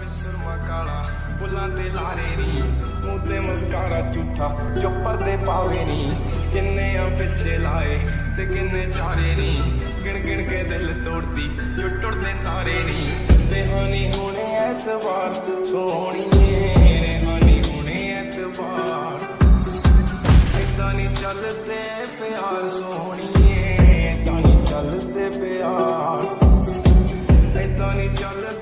सुरमा काला बुलां ते लारे नी मूंह ते मस्कारा झूठा जो पर्दे पावे नी किन्ने आ पिछे लाए ते किन्ने चारे नी गिन गिन के दिल तोड़ती जो टुटदे तारे नी रेहानी होने ऐतबार सोहणीए रेहानी होने ऐतबार ऐदां नी चलदे प्यार सोहणीए ऐदां नी चलदे प्यार ऐदां नी चलदे